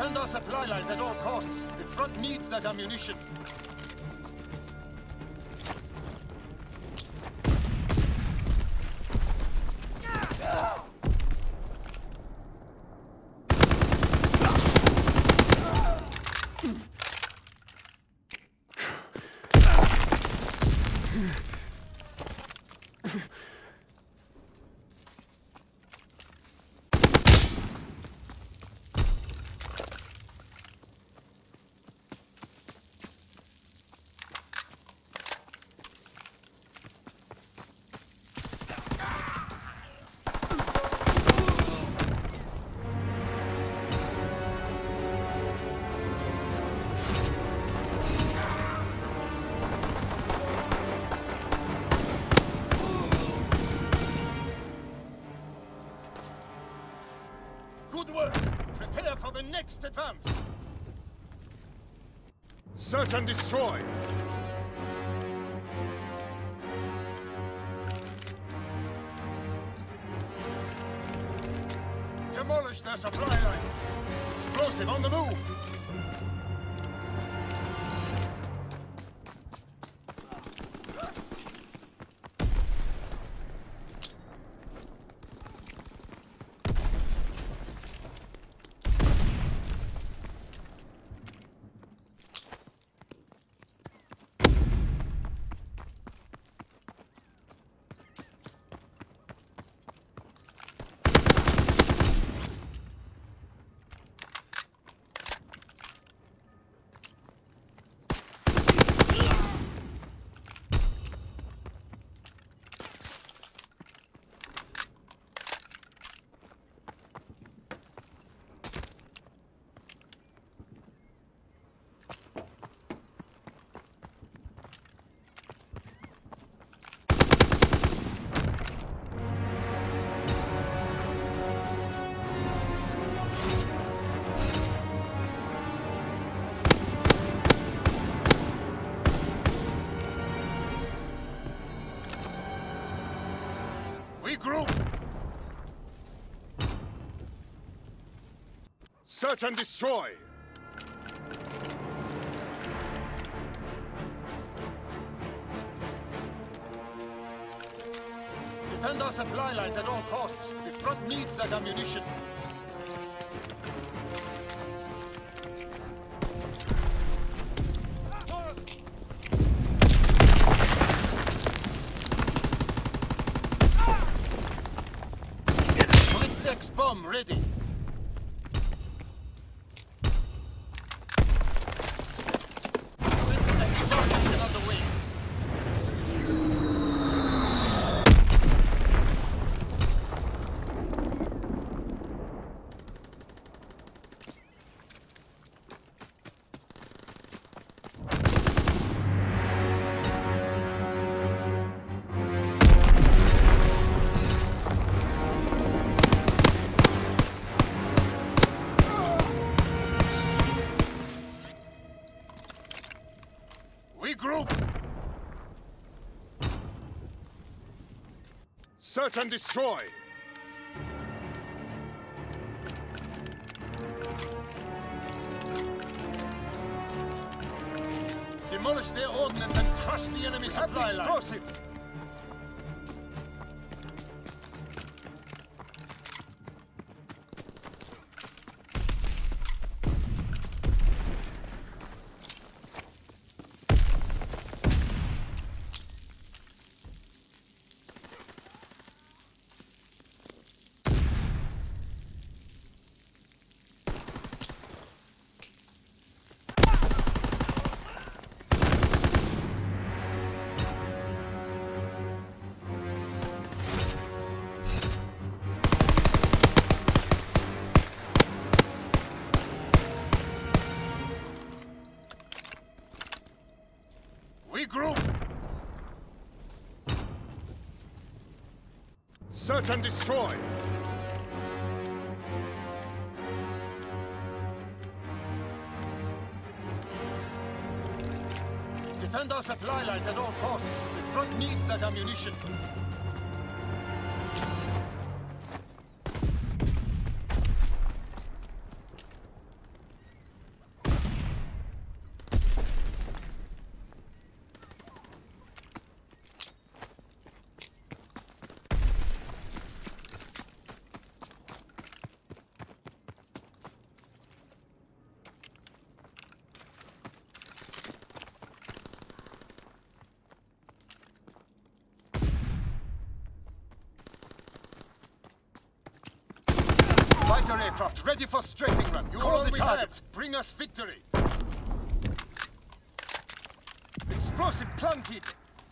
Defend our supply lines at all costs. The front needs that ammunition. Good work! Prepare for the next advance! Search and destroy! Demolish their supply line! Explosive on the move! Regroup! Search and destroy! Defend our supply lines at all costs. The front needs that ammunition. Bomb ready. Explosion on the way. Regroup! Search and destroy! Demolish their ordnance and crush the enemy supply line. Explosive! Regroup! Search and destroy! Defend our supply lines at all costs. The front needs that ammunition. Fighter aircraft ready for strafing run. You hold the target. Bring us victory. Explosive planted.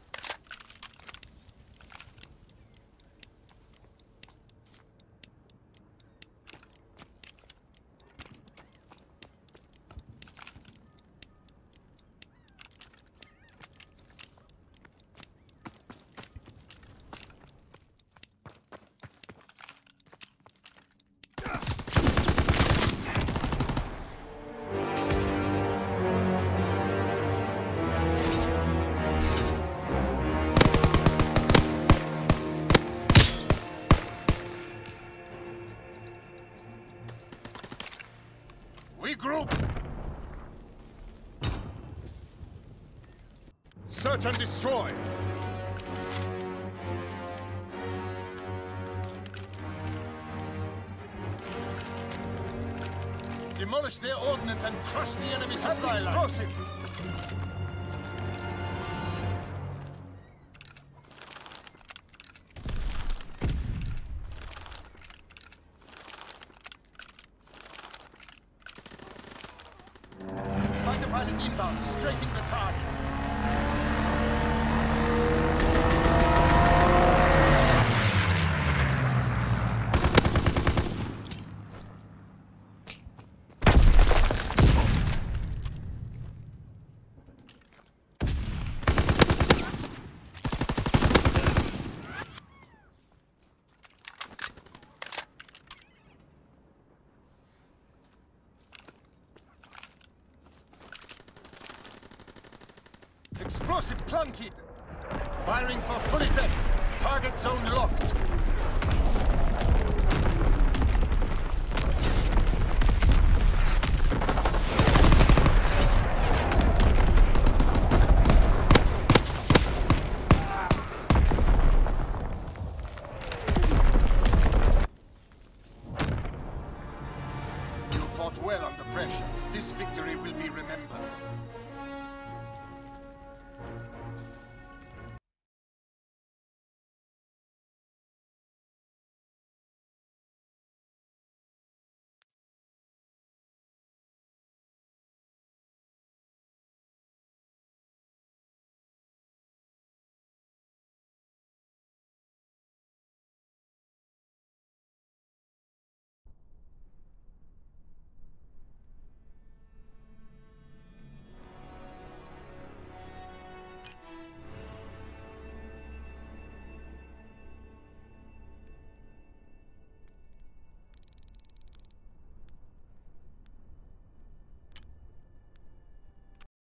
Regroup! Search and destroy! Demolish their ordnance and crush the enemy supply line. Explosive! Fighter pilot inbound, strafing the target. Explosive planted! Firing for full effect. Target zone locked. You fought well under pressure. This victory will be remembered.